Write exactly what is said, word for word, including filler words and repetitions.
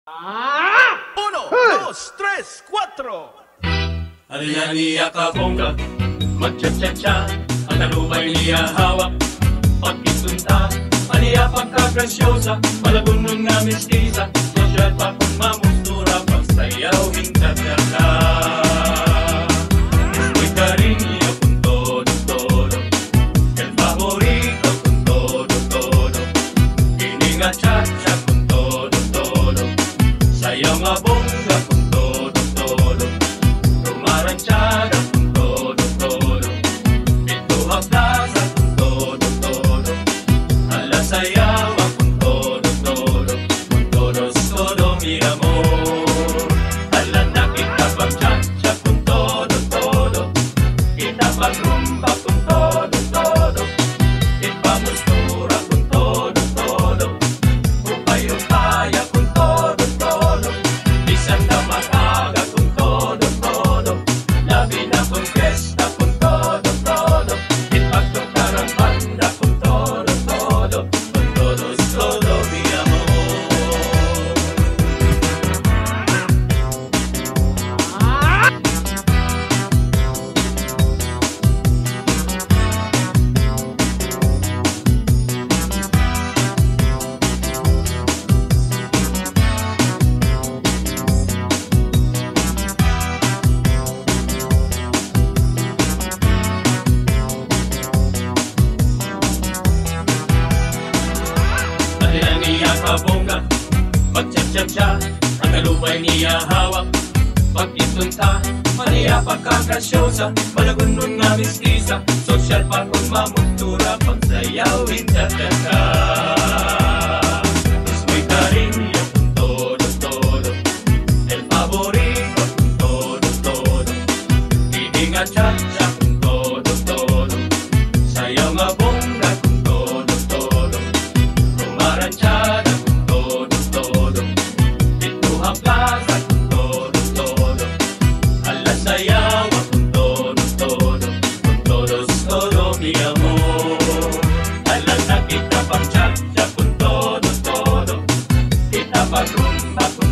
Uno, dos, tres, cuatro. Ariya niya kabongga, magcha-cha-cha, ang talubay niya hawak. Pagkisunta, maniya pagkagrasyosa, malagunong na mestiza, sosyal pa kung mamustura, pagsayaw hinta-ta-ta. Muy cariño con todo, todo, el favorito con todo, todo, kininga cha-cha con todo, todo, sayaw nga bongga con todo, todo, rumaranchada con todo, todo, pintuha plaza con todo, todo, a la sayawa con todo, todo, con todos, todo mi amor. A la nakita pag-cha-cha con todo, todo, kita pag-rumba con todo, todo, ipamustura con todo, todo, upay-upaya con todo, todo, bisan na makaga con todo, todo, labi na con fiesta con todo, todo, ipagtukar ang banda con todo, todo, con todos, todo mi amor. Ariya niya kabongga, magcha-cha-cha, ang talubay niya hawak. Pag-itunta, maniya pagkagrasyosa, malagunong na mestiza, sosyal pa kung mamustura, pagsayaw hinta-ta-ta. Es muy cariño con todo, todo, el favorito con todo, todo, kininga cha-cha con todo, todo, sayaw nga bongga con todo, todo, rumaranchada con todo, todo, pintuha plaza con todo, todo, a la sayawa con todo, todo, con todos, todo mi amor. A la nakita pag-cha-cha con todo, todo, kita pag-rumba con